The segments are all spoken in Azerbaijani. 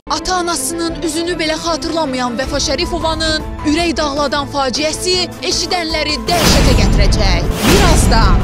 Ata-anasının üzünü belə xatırlamayan Vəfa Şərifovanın ürək dağladan faciəsi eşidənləri dəhşətə gətirəcək. Birazdan.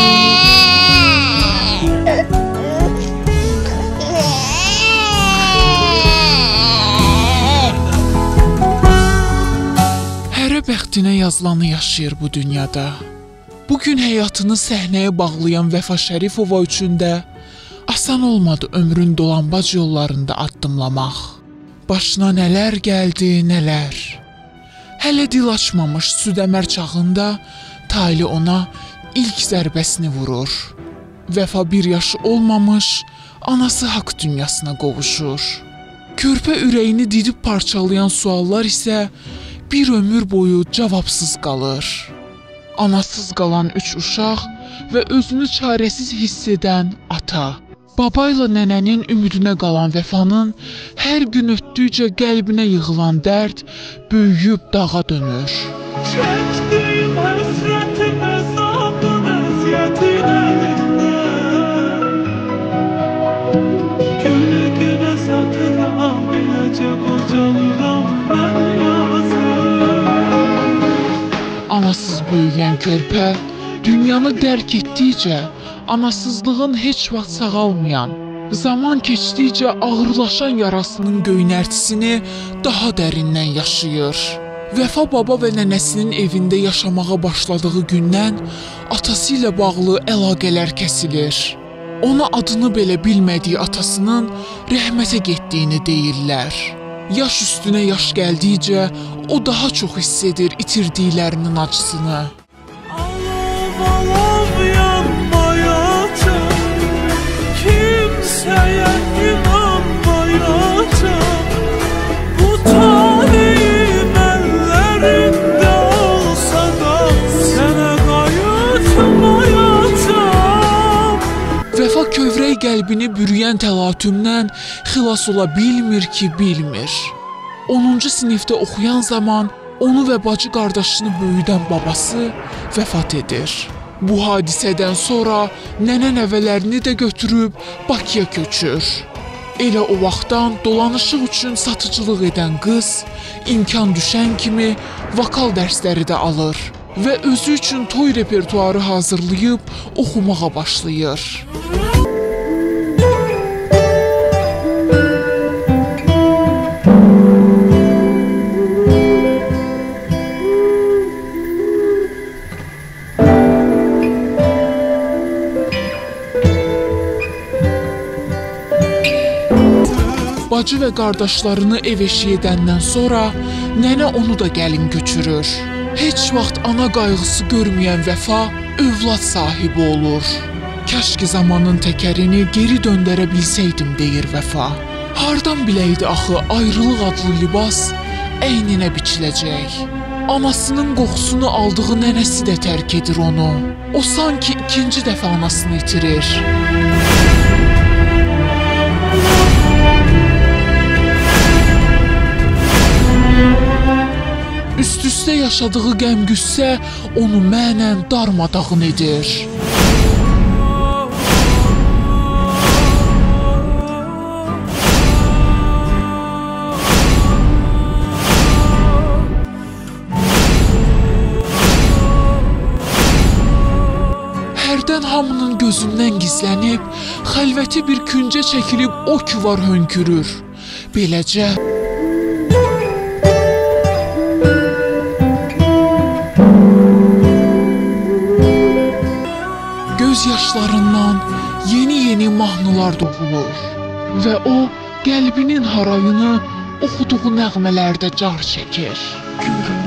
Hərə bəxtinə yazılanı yaşayır bu dünyada. Bugün həyatını səhnəyə bağlayan Vəfa Şərifova üçün də asan olmadı ömrün dolambac yollarında addımlamaq. Başına nələr gəldi, nələr. Hələ dil açmamış südəmər çağında tali ona ilk zərbəsini vurur. Vəfa 1 yaşı olmamış, anası haqq dünyasına qovuşur. Körpə ürəyini didib parçalayan suallar isə bir ömür boyu cavabsız qalır. Anasız qalan 3 uşaq və özünü çarəsiz hiss edən ata. Baba ilə nənənin ümidinə qalan Vəfanın hər gün ötdükcə qəlbinə yığılan dərd böyüyüb dağa dönür. Çəkdim həsrətimə, zamanın əziyyətinə, günə satıram, beləcə qocalıram mən yazım. Anasız böyüyən körpə dünyanı dərk etdikcə anasızlığın heç vaxt sağalmayan, zaman keçdikcə ağırlaşan yarasının göynərtisini daha dərindən yaşayır. Vəfa baba və nənəsinin evində yaşamağa başladığı gündən atası ilə bağlı əlaqələr kəsilir. Ona adını belə bilmədiyi atasının rəhmətə getdiyini deyirlər. Yaş üstünə yaş gəldikcə o daha çox hiss edir itirdiklərinin acısını. Kimsəyə inanmayacaq, bu talihim əllərində olsa da sənə qayıtmayacaq. Vəfa kövrək qəlbini bürüyən təlatümdən xilas ola bilmir ki, bilmir. 10-cu sinifdə oxuyan zaman onu və bacı qardaşını böyüdən babası vəfat edir. Bu hadisədən sonra nənə nəvələrini də götürüb Bakıya köçür. Elə o vaxtdan dolanışıq üçün satıcılıq edən qız imkan düşən kimi vokal dərsləri də alır və özü üçün toy repertuarı hazırlayıb oxumağa başlayır. Bacı və qardaşlarını ev eşiyə edəndən sonra nənə onu da gəlin götürür. Heç vaxt ana qayğısı görməyən Vəfa övlad sahibi olur. Kaş ki zamanın təkərini geri döndərə bilsəydim, deyir Vəfa. Hardan biləydi axı ayrılıq adlı libas əyninə biçiləcək. Anasının qoxusunu aldığı nənəsi də tərk edir onu. O sanki 2-ci dəfə anasını itirir. Üst-üstə yaşadığı qəm-qüssə onu mənən darmadağın edir. Hərdən hamının gözündən gizlənib, xəlvəti bir küncə çəkilib o ki var hönkürür. Beləcə göz yaşlarından yeni mahnılar doğulur və o qəlbinin harayını oxuduğu nəğmələrdə car çəkir.